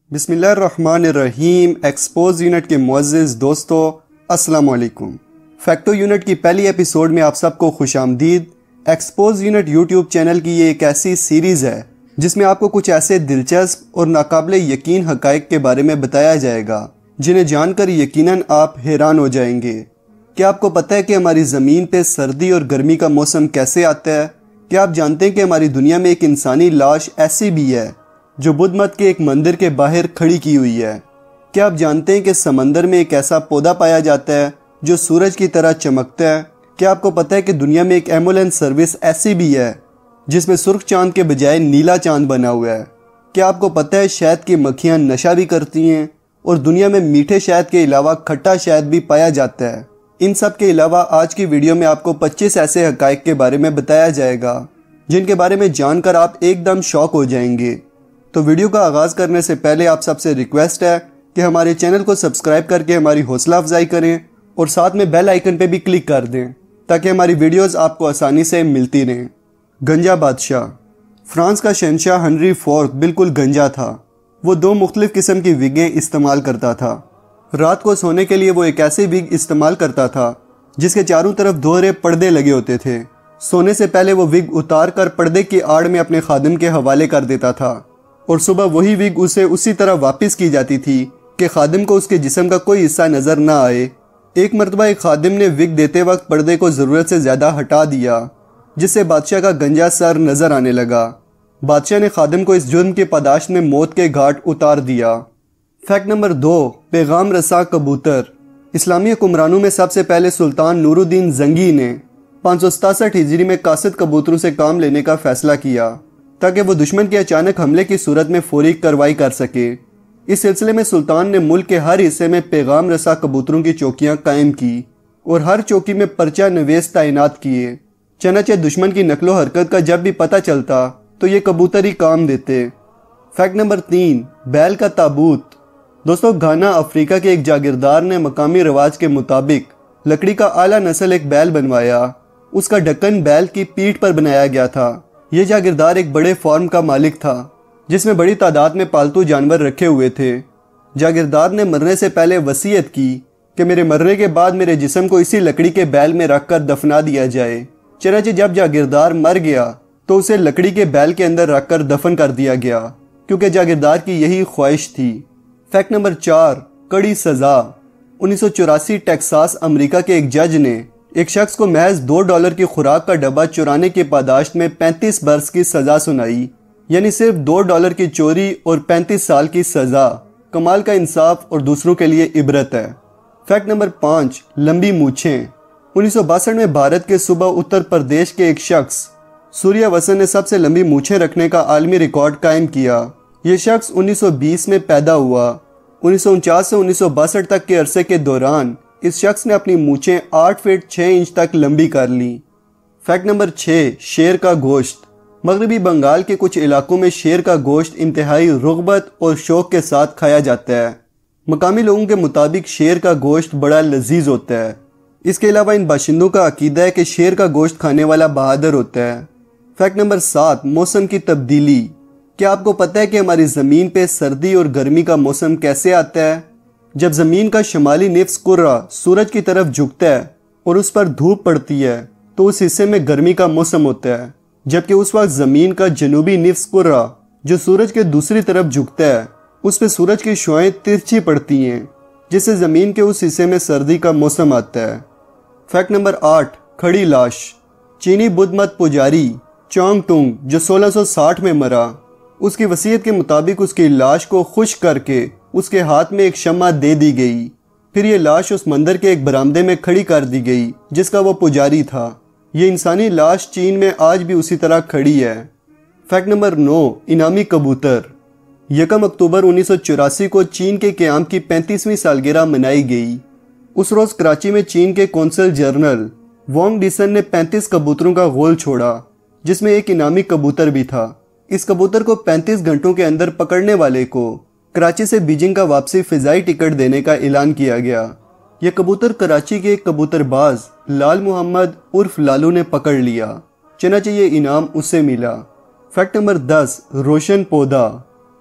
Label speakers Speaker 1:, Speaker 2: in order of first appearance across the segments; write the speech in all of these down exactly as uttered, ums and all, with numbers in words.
Speaker 1: بسم اللہ الرحمن الرحیم۔ ایکسپوز یونٹ کے معزز دوستو السلام علیکم۔ فیکٹو یونٹ کی پہلی ایپیسوڈ میں آپ سب کو خوش آمدید۔ ایکسپوز یونٹ یوٹیوب چینل کی یہ ایک ایسی سیریز ہے جس میں آپ کو کچھ ایسے دلچسپ اور ناقابل یقین حقائق کے بارے میں بتایا جائے گا جنہیں جان کر یقیناً آپ حیران ہو جائیں گے۔ کیا آپ کو پتہ ہے کہ ہماری زمین پہ سردی اور گرمی کا موسم کیسے آتا ہے؟ کیا آپ جانتے ہیں کہ ہماری دنیا میں ایک انسانی لاش ایسی بھی ہے جو بدھ مت کے ایک مندر کے باہر کھڑی کی ہوئی ہے؟ کیا آپ جانتے ہیں کہ سمندر میں ایک ایسا پودا پایا جاتا ہے جو سورج کی طرح چمکتا ہے؟ کیا آپ کو پتہ ہے کہ دنیا میں ایک ایمبولینس سروس ایسی بھی ہے جس میں سرخ چاند کے بجائے نیلا چاند بنا ہوا ہے؟ کیا آپ کو پتہ ہے شہد کی مکھیاں نشہ بھی کرتی ہیں اور دنیا میں میٹھے شہد کے علاوہ کھٹا شہد بھی پایا جاتا ہے؟ ان سب کے علاوہ آج کی ویڈیو میں آپ کو پچیس ایسے حقائق کے بارے میں بتایا جائے گا جن کے بارے میں جان کر آپ ایک دم شوق ہو جائیں گے۔ تو ویڈیو کا آغاز کرنے سے پہلے آپ سب سے ریکویسٹ ہے کہ ہمارے چینل کو سبسکرائب کر کے ہماری حوصلہ افزائی کریں اور ساتھ میں بیل آئیکن پہ بھی کلک کر دیں تاکہ ہماری ویڈیوز آپ کو آسانی سے ملتی رہیں۔ گنجا بادشاہ۔ فرانس کا شہنشاہ ہنری فورتھ بالکل گنجا تھا۔ وہ دو مختلف قسم کی وگیں استعمال کرتا تھا۔ رات کو سونے کے لیے وہ ایک ایسی وگ استعمال کرتا تھا جس کے چاروں طرف دوہرے پردے لگے ہوتے تھے۔ سونے سے پہلے وہ وگ اتار کر پردے کی آڑ میں اپنے خادم کے حوالے کر دیتا تھا اور صبح وہی وگ اسے اسی طرح واپس کی جاتی تھی کہ خادم کو اس کے جسم کا کوئی حصہ نظر نہ آئے۔ ایک مرتبہ ایک خادم نے وگ دیتے وقت پردے کو ضرورت سے زیادہ ہٹا دیا جس سے بادشاہ کا گنجا سر نظر آنے لگا۔ بادشاہ نے خادم کو اس جرم کی پاداش میں موت کے گھاٹ اتار دیا۔ فیکٹ نمبر دو، پیغام رساں کبوتر۔ اسلامی حکمرانوں میں سب سے پہلے سلطان نور الدین زنگی نے پانچ سو ستاسٹھ ہجری میں قاصد کبوتروں سے کام لینے کا فیصلہ کیا تاکہ وہ دشمن کے اچانک حملے کی صورت میں فوری کارروائی کر سکے۔ اس سلسلے میں سلطان نے ملک کے ہر حصے میں پیغام رساں کبوتروں کی چوکیاں قائم کی اور ہر چوکی میں پرچہ نویس تعینات کیے۔ چنانچہ دشمن کی نقل و حرکت کا جب بھی پتہ چلتا تو یہ کبوتر ہی کام دیتے۔ فیکٹ نمبر تین، بیل کا تابوت۔ دوستو، گھانا افریقہ کے ایک جاگیردار نے مقامی رواج کے مطابق لکڑی کا اعلیٰ نسل ایک بیل بنوایا۔ اس کا ڈھکن بیل کی پیٹھ پر بنایا گیا تھا۔ یہ جاگیردار ایک بڑے فارم کا مالک تھا جس میں بڑی تعداد میں پالتو جانور رکھے ہوئے تھے۔ جاگیردار نے مرنے سے پہلے وصیت کی کہ میرے مرنے کے بعد میرے جسم کو اسی لکڑی کے بیل میں رکھ کر دفنا دیا جائے۔ چنانچہ جب جاگیردار مر گیا تو اسے لکڑی کے بیل کے اندر رکھ کر دفن کر دیا گیا کیونکہ جاگیردار کی یہی خواہش تھی۔ فیکٹ نمبر چار، کڑی سزا۔ انیس سو چوراسی ٹیکساس امریکہ کے ایک جج نے ایک شخص کو محض دو ڈالر کی خوراک کا ڈبہ چرانے کی پاداشت میں پینتیس برس کی سزا سنائی، یعنی صرف دو ڈالر کی چوری اور پینتیس سال کی سزا۔ کمال کا انصاف اور دوسروں کے لیے عبرت ہے۔ فیکٹ نمبر پانچ، لمبی مونچھیں۔ انیس سو باسٹھ میں بھارت کے صوبہ اتر پردیش کے ایک شخص سوریہ وسن نے سب سے لمبی مونچھیں رکھنے کا عالمی ریکارڈ قائم کیا۔ یہ شخص انیس سو بیس میں پیدا ہوا۔ انیس سو انچاس سے انیس سو باسٹھ تک کے عرصے کے دوران اس شخص نے اپنی مونچھیں آٹھ فٹ چھ انچ تک لمبی کر لیں۔ فیکٹ نمبر چھ، شیر کا گوشت۔ مغربی بنگال کے کچھ علاقوں میں شیر کا گوشت انتہائی رغبت اور شوق کے ساتھ کھایا جاتا ہے۔ مقامی لوگوں کے مطابق شیر کا گوشت بڑا لذیذ ہوتا ہے۔ اس کے علاوہ ان باشندوں کا عقیدہ ہے کہ شیر کا گوشت کھانے والا بہادر ہوتا ہے۔ فیکٹ نمبر سات، موسم کی تبدیلی۔ کیا آپ کو پتہ ہے کہ ہماری زمین پہ سردی اور گرمی کا موسم کیسے آتا ہے؟ جب زمین کا شمالی نصف کرہ سورج کی طرف جھکتا ہے اور اس پر دھوپ پڑتی ہے تو اس حصے میں گرمی کا موسم ہوتا ہے، جبکہ اس وقت زمین کا جنوبی نصف کرہ جو سورج کے دوسری طرف جھکتا ہے اس پہ سورج کی شعاعیں ترچھی پڑتی ہیں جس سے زمین کے اس حصے میں سردی کا موسم آتا ہے۔ فیکٹ نمبر آٹھ، کھڑی لاش۔ چینی بدھ مت پجاری چانگ ٹونگ جو سولہ سو ساٹھ میں مرا، اس کی وصیت کے مطابق اس کی لاش کو خشک کر کے اس کے ہاتھ میں ایک شمع دے دی گئی۔ پھر یہ لاش اس مندر کے ایک برآمدے میں کھڑی کر دی گئی جس کا وہ پجاری تھا۔ یہ انسانی لاش چین میں آج بھی اسی طرح کھڑی ہے۔ فیکٹ نمبر نو، انعامی کبوتر۔ یکم اکتوبر انیس سو چوراسی کو چین کے قیام کی پینتیسویں سالگرہ منائی گئی۔ اس روز کراچی میں چین کے کونسل جنرل وانگ ڈیسن نے پینتیس کبوتروں کا غول چھوڑا جس میں ایک انعامی کبوتر بھی تھا۔ اس کبوتر کو پینتیس گھنٹوں کے اندر پکڑنے والے کو کراچی سے بیجنگ کا واپسی فضائی ٹکٹ دینے کا اعلان کیا گیا۔ یہ کبوتر کراچی کے ایک کبوتر باز لال محمد عرف لالو نے پکڑ لیا، چنانچہ یہ انعام اس سے ملا۔ فیکٹ نمبر دس، روشن پودا۔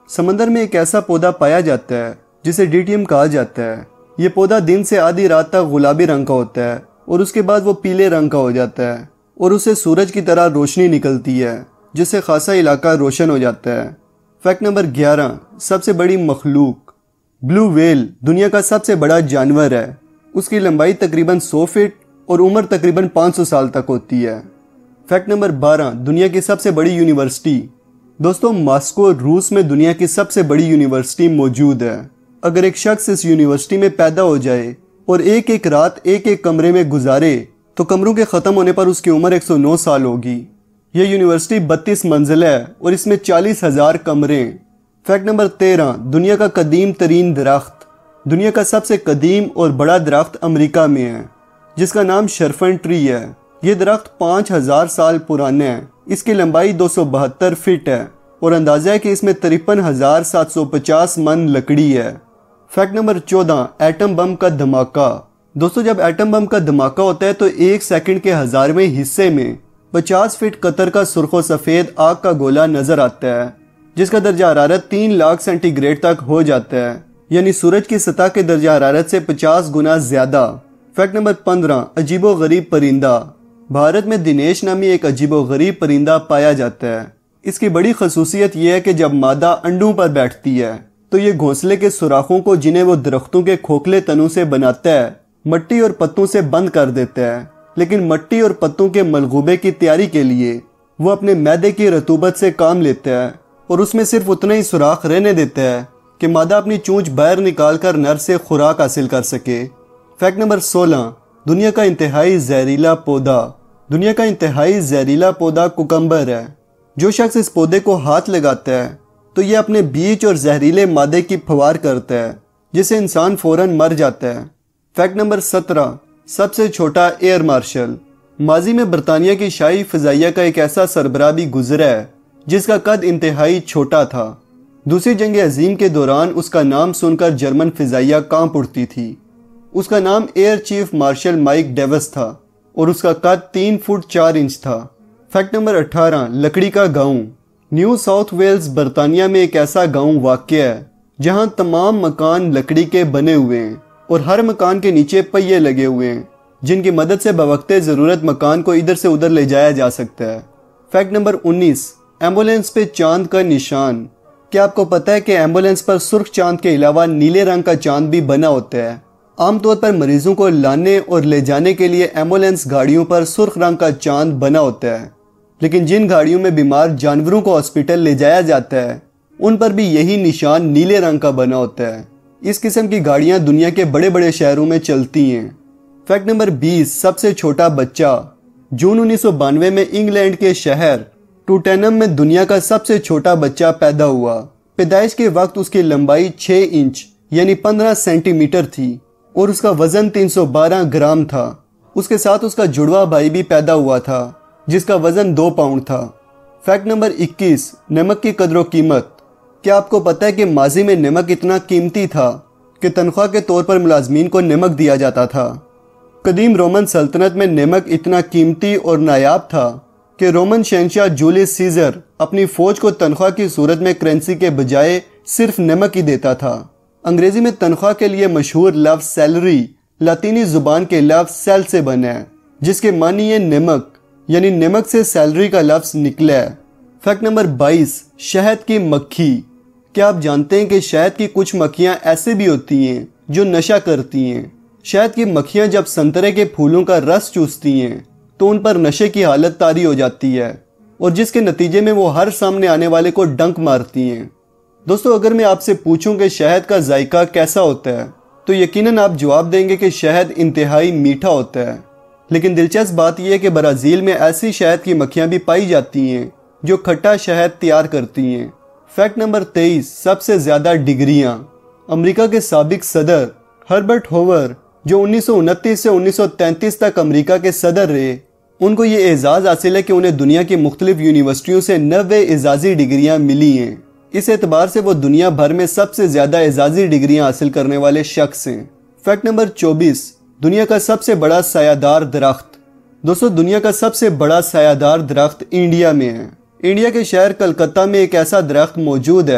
Speaker 1: سمندر میں ایک ایسا پودا پایا جاتا ہے جسے ڈیٹیم کہا جاتا ہے۔ یہ پودا دن سے آدھی رات تک گلابی رنگ کا ہوتا ہے اور اس کے بعد وہ پیلے رنگ کا ہو جاتا ہے اور اسے سورج کی طرح روشنی نکلتی ہے جس سے خاصا علاقہ روشن ہو جاتا ہے۔ فیکٹ نمبر گیارہ، سب سے بڑی مخلوق۔ بلو ویل دنیا کا سب سے بڑا جانور ہے۔ اس کی لمبائی تقریباً سو فٹ اور عمر تقریباً پانچ سو سال تک ہوتی ہے۔ فیکٹ نمبر بارہ، دنیا کی سب سے بڑی یونیورسٹی۔ دوستوں، ماسکو روس میں دنیا کی سب سے بڑی یونیورسٹی موجود ہے۔ اگر ایک شخص اس یونیورسٹی میں پیدا ہو جائے اور ایک ایک رات ایک ایک کمرے میں گزارے تو کمروں کے ختم ہونے پر اس کی عمر ایک سو نو سال ہوگی۔ یہ یونیورسٹی بتیس منزل ہے اور اس میں چالیس ہزار کمرے۔ فیکٹ نمبر تیرہ، دنیا کا قدیم ترین درخت۔ دنیا کا سب سے قدیم اور بڑا درخت امریکہ میں ہے جس کا نام شرفن ٹری ہے۔ یہ درخت پانچ ہزار سال پرانا ہے۔ اس کی لمبائی دو سو بہتر فٹ ہے اور اندازہ ہے کہ اس میں ترپن ہزار سات سو پچاس من لکڑی ہے۔ فیکٹ نمبر چودہ، ایٹم بم کا دھماکہ۔ دوستو، جب ایٹم بم کا دھماکہ ہوتا ہے تو ایک سیکنڈ کے ہزارویں حصے میں پچاس فٹ قطر کا سرخ و سفید آگ کا گولہ نظر آتا ہے جس کا درجہ حرارت تین لاکھ سینٹی گریڈ تک ہو جاتا ہے، یعنی سورج کی سطح کے درجہ حرارت سے پچاس گنا زیادہ۔ فیکٹ نمبر پندرہ، عجیب و غریب پرندہ۔ بھارت میں دنیش نامی ایک عجیب و غریب پرندہ پایا جاتا ہے۔ اس کی بڑی خصوصیت یہ ہے کہ جب مادہ انڈوں پر بیٹھتی ہے تو یہ گھونسلے کے سوراخوں کو جنہیں وہ درختوں کے کھوکھلے تنوں سے بناتا ہے مٹی اور پتوں سے بند کر دیتا ہے، لیکن مٹی اور پتوں کے ملغوبے کی تیاری کے لیے وہ اپنے معدے کی رطوبت سے کام لیتا ہے اور اس میں صرف اتنا ہی سوراخ رہنے دیتا ہے کہ مادہ اپنی چونچ باہر نکال کر نر سے خوراک حاصل کر سکے۔ فیکٹ نمبر سولہ، دنیا کا انتہائی زہریلا پودا۔ دنیا کا انتہائی زہریلا پودا کوکمبر ہے۔ جو شخص اس پودے کو ہاتھ لگاتا ہے تو یہ اپنے بیج اور زہریلے مادے کی پھوار کرتا ہے جس سے انسان فوراً مر جاتا ہے۔ فیکٹ نمبر سترہ، سب سے چھوٹا ایئر مارشل۔ ماضی میں برطانیہ کی شاہی فضائیہ کا ایک ایسا سربراہ بھی گزرا ہے جس کا قد انتہائی چھوٹا تھا۔ دوسری جنگ عظیم کے دوران اس کا نام سن کر جرمن فضائیہ کانپ اٹھتی تھی۔ اس کا نام air chief marshal Mike Davis تھا اور اس کا قد تین فٹ چار انچ تھا۔ فیکٹ نمبر اٹھارہ، لکڑی کا گاؤں۔ نیو ساؤتھ ویلز برطانیہ میں ایک ایسا گاؤں واقع ہے جہاں تمام مکان لکڑی کے بنے ہوئے ہیں اور ہر مکان کے نیچے پہیے لگے ہوئے ہیں جن کی مدد سے بوقت ضرورت مکان کو ادھر سے ادھر لے جایا جا سکتا ہے۔ فیکٹ نمبر انیس، ایمبولینس پہ چاند کا نشان۔ کیا آپ کو پتہ ہے کہ ایمبولینس پر سرخ چاند کے علاوہ نیلے رنگ کا چاند بھی بنا ہوتا ہے؟ عام طور پر مریضوں کو لانے اور لے جانے کے لیے ایمبولینس گاڑیوں پر سرخ رنگ کا چاند بنا ہوتا ہے، لیکن جن گاڑیوں میں بیمار جانوروں کو ہاسپٹل لے جایا جاتا ہے ان پر بھی یہی نشان نیلے رنگ کا بنا ہوتا ہے۔ اس قسم کی گاڑیاں دنیا کے بڑے بڑے شہروں میں چلتی ہیں۔ فیکٹ نمبر بیس، سب سے چھوٹا بچہ۔ جون انیس سو بانوے میں انگلینڈ کے شہر ٹوٹینم میں دنیا کا سب سے چھوٹا بچہ پیدا ہوا۔ پیدائش کے وقت اس کی لمبائی چھ انچ یعنی پندرہ سینٹی میٹر تھی اور اس کا وزن تین سو بارہ گرام تھا۔ اس کے ساتھ اس کا جڑواں بھائی بھی پیدا ہوا تھا جس کا وزن دو پاؤنڈ تھا۔ فیکٹ نمبر اکیس، نمک کی قدر و قیمت۔ کیا آپ کو پتہ ہے کہ ماضی میں نمک اتنا قیمتی تھا کہ تنخواہ کے طور پر ملازمین کو نمک دیا جاتا تھا؟ قدیم رومن سلطنت میں نمک اتنا قیمتی اور نایاب تھا کہ رومن شہنشاہ جولیس سیزر اپنی فوج کو تنخواہ کی صورت میں کرنسی کے بجائے صرف نمک ہی دیتا تھا۔ انگریزی میں تنخواہ کے لیے مشہور لفظ سیلری لاطینی زبان کے لفظ سیل سے بنا ہے جس کے معنی ہے نمک، یعنی نمک سے سیلری کا لفظ نکلا ہے۔ فیکٹ نمبر بائیس، شہد کی مکھی۔ کیا آپ جانتے ہیں کہ شہد کی کچھ مکھیاں ایسے بھی ہوتی ہیں جو نشہ کرتی ہیں؟ شہد کی مکھیاں جب سنترے کے پھولوں کا رس چوستی ہیں تو ان پر نشے کی حالت طاری ہو جاتی ہے اور جس کے نتیجے میں وہ ہر سامنے آنے والے کو ڈنک مارتی ہیں۔ دوستو، اگر میں آپ سے پوچھوں کہ شہد کا ذائقہ کیسا ہوتا ہے تو یقیناً آپ جواب دیں گے کہ شہد انتہائی میٹھا ہوتا ہے۔ لیکن دلچسپ بات یہ ہے کہ برازیل میں ایسی شہد کی مکھیاں بھی پائی جاتی ہیں جو کھٹا شہد تیار کرتی ہیں۔ فیکٹ نمبر تیئیس، سب سے زیادہ ڈگریاں۔ امریکہ کے سابق صدر ہربرٹ ہوور جو انیس سو انتیس سے انیس سو تینتیس تک امریکہ کے صدر رہے، ان کو یہ اعزاز حاصل ہے کہ انہیں دنیا کی مختلف یونیورسٹیوں سے نوے اعزازی ڈگریاں ملی ہیں۔ اس اعتبار سے وہ دنیا بھر میں سب سے زیادہ اعزازی ڈگریاں حاصل کرنے والے شخص ہیں۔ فیکٹ نمبر چوبیس، دنیا کا سب سے بڑا سایہ دار درخت۔ دوستو، دنیا کا سب سے بڑا سایہ دار درخت انڈیا میں ہے۔ انڈیا کے شہر کلکتہ میں ایک ایسا درخت موجود ہے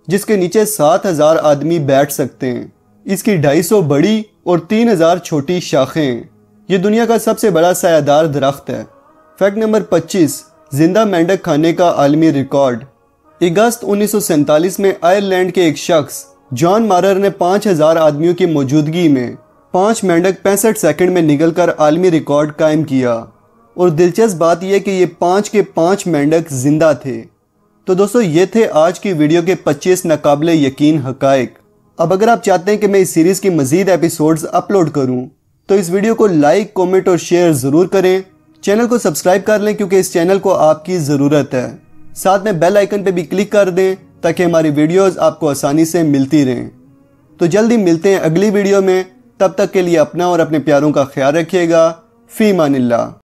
Speaker 1: جس کے نیچے سات ہزار آدمی بیٹھ سکتے ہیں۔ اس کی ڈھائی سو بڑی اور تین ہزار چھوٹی شاخیں ہیں۔ یہ دنیا کا سب سے بڑا سایہ دار درخت ہے۔ فیکٹ نمبر پچیس، زندہ مینڈک کھانے کا عالمی ریکارڈ۔ اگست انیس سو سینتالیس میں آئرلینڈ کے ایک شخص جان مارر نے پانچ ہزار آدمیوں کی موجودگی میں پانچ مینڈک پینسٹھ سیکنڈ میں نگل کر عالمی ریکارڈ قائم کیا، اور دلچسپ بات یہ کہ یہ پانچ کے پانچ مینڈک زندہ تھے۔ تو دوستو یہ تھے آج کی ویڈیو کے پچیس ناقابل یقین حقائق۔ اب اگر آپ چاہتے ہیں کہ میں اس سیریز کی مزید ایپیسوڈز اپلوڈ کروں تو اس ویڈیو کو لائک، کومنٹ اور شیئر ضرور کریں۔ چینل کو سبسکرائب کر لیں کیونکہ اس چینل کو آپ کی ضرورت ہے۔ ساتھ میں بیل آئیکن پہ بھی کلک کر دیں تاکہ ہماری ویڈیوز آپ کو آسانی سے ملتی رہیں۔ تو جلدی ملتے ہیں اگلی ویڈیو میں، تب تک کے لیے اپنا اور اپنے پیاروں کا خیال رکھیے گا۔ فی امان اللہ۔